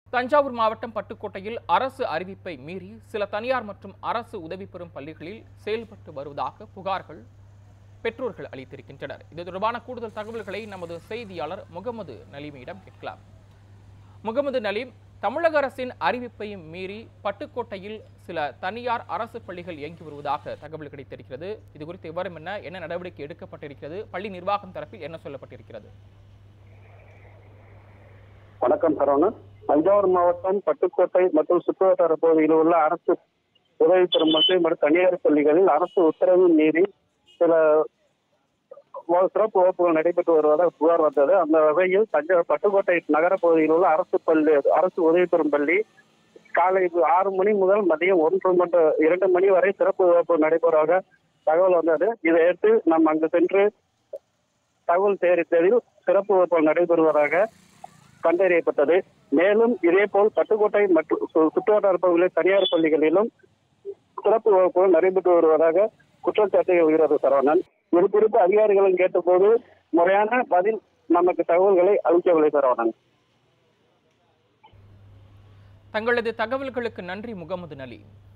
தஞ்சாவூர் மாவட்டம் பட்டுக்கோட்டையில் அரசு அறிவிப்பை மீறி சில தனியார் மற்றும் அரசு உதவி பெறும் பள்ளிகளில் செயல்பட்டு வருவதாக புகார்கள் பெற்றோர்கள் அளித்திருக்கின்றனர். இது தொடர்பான கூடுதல் தகவல்களை நமது செய்தியாளர் முகமது நலீமிடம் கேட்கலாம். முகமது நலீம், தமிழக அரசின் அறிவிப்பையும் மீறி பட்டுக்கோட்டையில் சில தனியார் அரசு பள்ளிகள் இயங்கி வருவதாக தகவல் கிடைத்திருக்கிறது. இது குறித்த விவரம் என்ன நடவடிக்கை எடுக்கப்பட்டிருக்கிறது? பள்ளி நிர்வாகம் தரப்பில் என்ன சொல்லப்பட்டிருக்கிறது? வணக்கம் சரவணன். தஞ்சாவூர் மாவட்டம் பட்டுக்கோட்டை மற்றும் சுற்றுவட்டார பகுதியில் உள்ள அரசு உதவி பெறும் பள்ளி மற்றும் தனியார் பள்ளிகளில் அரசு உத்தரவு மீறி சில சிறப்பு வகுப்புகள் நடைபெற்று வருவதாக புகார் வந்தது. அந்த வகையில் பட்டுக்கோட்டை நகர பகுதியில் உள்ள அரசு உதவி பெறும் பள்ளி காலை 6 மணி முதல் மதியம் 2 மணி வரை சிறப்பு வகுப்பு நடைபெறுவதாக தகவல் வந்தது. இதையடுத்து நாம் அங்கு சென்று தகவல் சேகரித்ததில் சிறப்பு வகுப்புகள் நடைபெறுவதாக கண்டறியப்பட்டது. மேலும் இதேபோல் பட்டுக்கோட்டை மற்றும் சுற்றுவட்டார பகுதியில் தனியார் பள்ளிகளிலும் சிறப்பு வகுப்புகள் நடைபெற்று வருவதாக குற்றச்சாட்டு எழுகிறது சரவணன். இது குறித்து அதிகாரிகளும் கேட்டபோது முறையான பதில் நமக்கு தகவல்களை அளிக்கவில்லை சரவணன். தங்களது தகவல்களுக்கு நன்றி முகமது நலீம்.